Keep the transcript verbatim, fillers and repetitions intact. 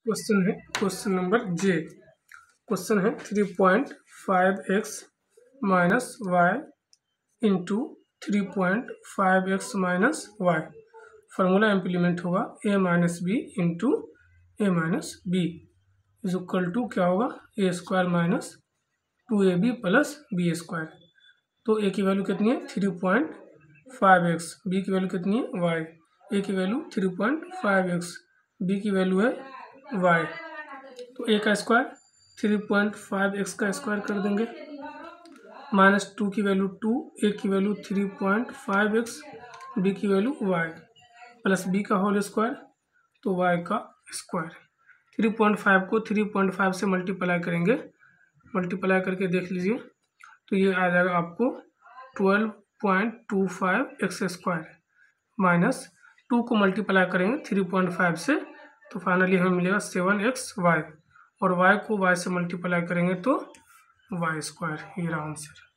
Question है question number J. Question है three point five X minus Y into three point five X minus Y. Formula implement होगा A minus B into A minus B is equal to क्या होगा, A square minus two A B plus B square. तो A की value कितनी है, three point five X, B की value कितनी है, वाई। ए की value three point five X, B की वैल्यू है वाई। तो ए का square three point five X का स्क्वायर कर देंगे, माइनस टू की वैल्यू टू, ए की value three point five X, B की वैल्यू वाई, प्लस बी का होल स्क्वायर, तो वाई का स्क्वायर। थ्री पॉइंट फाइव को थ्री पॉइंट फाइव से मल्टीप्लाई करेंगे, मल्टीप्लाई करके देख लीजिए तो ये आ जाएगा आपको twelve point two five X square, minus two को मल्टीप्लाई करेंगे थ्री पॉइंट फाइव से तो फाइनली हमें मिलेगा सेवन एक्स वाई, और वाई को वाई से मल्टीप्लाई करेंगे तो वाई स्क्वायर। ये रहा आंसर।